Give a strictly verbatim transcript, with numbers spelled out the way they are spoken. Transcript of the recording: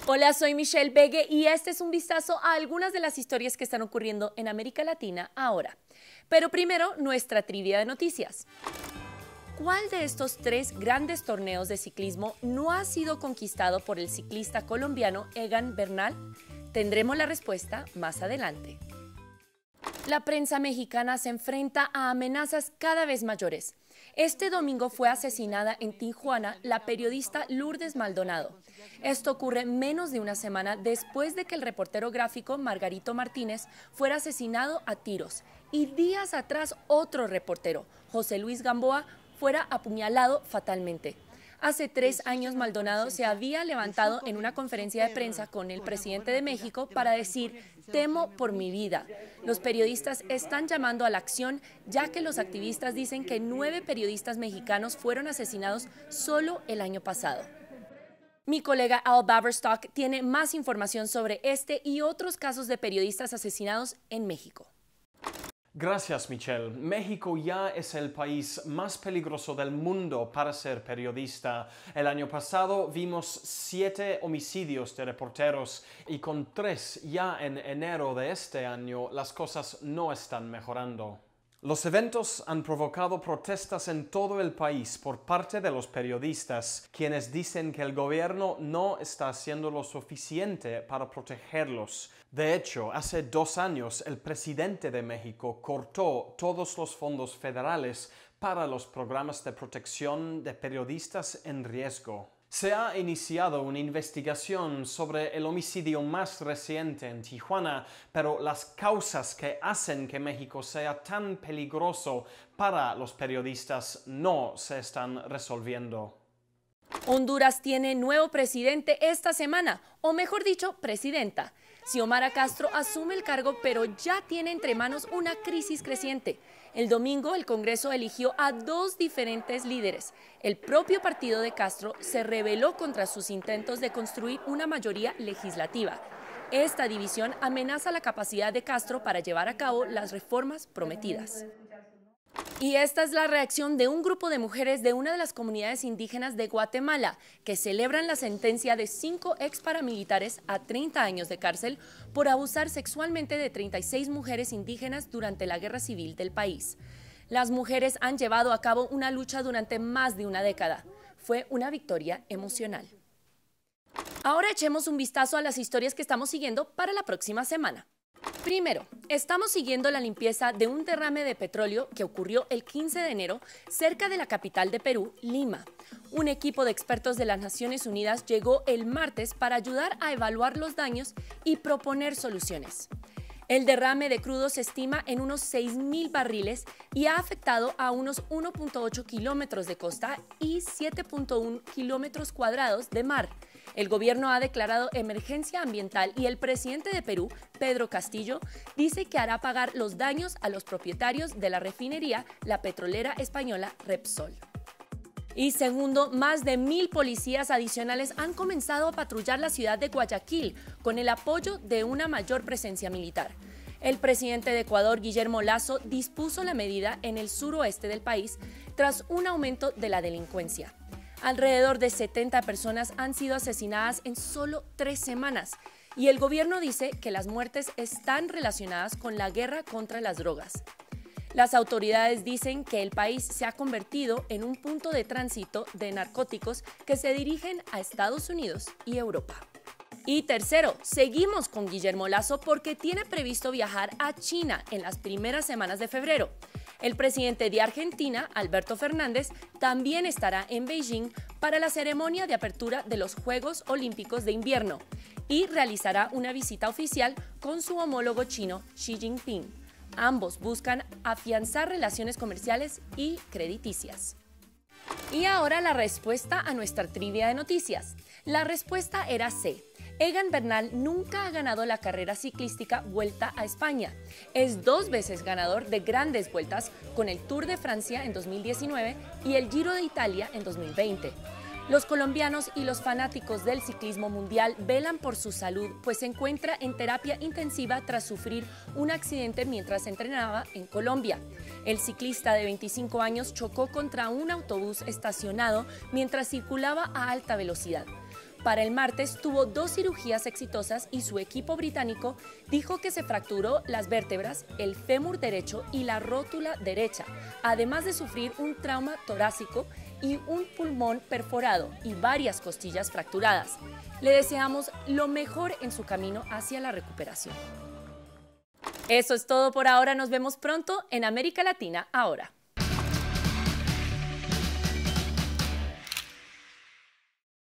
Hola, soy Michelle Begue y este es un vistazo a algunas de las historias que están ocurriendo en América Latina ahora. Pero primero, nuestra trivia de noticias. ¿Cuál de estos tres grandes torneos de ciclismo no ha sido conquistado por el ciclista colombiano Egan Bernal? Tendremos la respuesta más adelante. La prensa mexicana se enfrenta a amenazas cada vez mayores. Este domingo fue asesinada en Tijuana la periodista Lourdes Maldonado. Esto ocurre menos de una semana después de que el reportero gráfico Margarito Martínez fuera asesinado a tiros y días atrás otro reportero, José Luis Gamboa, fuera apuñalado fatalmente. Hace tres años Maldonado se había levantado en una conferencia de prensa con el presidente de México para decir: temo por mi vida. Los periodistas están llamando a la acción, ya que los activistas dicen que nueve periodistas mexicanos fueron asesinados solo el año pasado. Mi colega Al Baverstock tiene más información sobre este y otros casos de periodistas asesinados en México. Gracias, Michelle. México ya es el país más peligroso del mundo para ser periodista. El año pasado vimos siete homicidios de reporteros y con tres ya en enero de este año las cosas no están mejorando. Los eventos han provocado protestas en todo el país por parte de los periodistas, quienes dicen que el gobierno no está haciendo lo suficiente para protegerlos. De hecho, hace dos años el presidente de México cortó todos los fondos federales para los programas de protección de periodistas en riesgo. Se ha iniciado una investigación sobre el homicidio más reciente en Tijuana, pero las causas que hacen que México sea tan peligroso para los periodistas no se están resolviendo. Honduras tiene nuevo presidente esta semana, o mejor dicho, presidenta. Xiomara Castro asume el cargo, pero ya tiene entre manos una crisis creciente. El domingo, el Congreso eligió a dos diferentes líderes. El propio partido de Castro se rebeló contra sus intentos de construir una mayoría legislativa. Esta división amenaza la capacidad de Castro para llevar a cabo las reformas prometidas. Y esta es la reacción de un grupo de mujeres de una de las comunidades indígenas de Guatemala, que celebran la sentencia de cinco ex paramilitares a treinta años de cárcel por abusar sexualmente de treinta y seis mujeres indígenas durante la guerra civil del país. Las mujeres han llevado a cabo una lucha durante más de una década. Fue una victoria emocional. Ahora echemos un vistazo a las historias que estamos siguiendo para la próxima semana. Primero, estamos siguiendo la limpieza de un derrame de petróleo que ocurrió el quince de enero cerca de la capital de Perú, Lima. Un equipo de expertos de las Naciones Unidas llegó el martes para ayudar a evaluar los daños y proponer soluciones. El derrame de crudo se estima en unos seis mil barriles y ha afectado a unos uno punto ocho kilómetros de costa y siete punto uno kilómetros cuadrados de mar. El gobierno ha declarado emergencia ambiental y el presidente de Perú, Pedro Castillo, dice que hará pagar los daños a los propietarios de la refinería, la petrolera española Repsol. Y segundo, más de mil policías adicionales han comenzado a patrullar la ciudad de Guayaquil con el apoyo de una mayor presencia militar. El presidente de Ecuador, Guillermo Lasso, dispuso la medida en el suroeste del país tras un aumento de la delincuencia. Alrededor de setenta personas han sido asesinadas en solo tres semanas y el gobierno dice que las muertes están relacionadas con la guerra contra las drogas. Las autoridades dicen que el país se ha convertido en un punto de tránsito de narcóticos que se dirigen a Estados Unidos y Europa. Y tercero, seguimos con Guillermo Lasso porque tiene previsto viajar a China en las primeras semanas de febrero. El presidente de Argentina, Alberto Fernández, también estará en Beijing para la ceremonia de apertura de los Juegos Olímpicos de Invierno y realizará una visita oficial con su homólogo chino, Xi Jinping. Ambos buscan afianzar relaciones comerciales y crediticias. Y ahora la respuesta a nuestra trivia de noticias. La respuesta era C. Egan Bernal nunca ha ganado la carrera ciclística Vuelta a España. Es dos veces ganador de grandes vueltas con el Tour de Francia en dos mil diecinueve y el Giro de Italia en dos mil veinte. Los colombianos y los fanáticos del ciclismo mundial velan por su salud, pues se encuentra en terapia intensiva tras sufrir un accidente mientras entrenaba en Colombia. El ciclista de veinticinco años chocó contra un autobús estacionado mientras circulaba a alta velocidad. Para el martes tuvo dos cirugías exitosas y su equipo británico dijo que se fracturó las vértebras, el fémur derecho y la rótula derecha, además de sufrir un trauma torácico y un pulmón perforado y varias costillas fracturadas. Le deseamos lo mejor en su camino hacia la recuperación. Eso es todo por ahora, nos vemos pronto en América Latina Ahora.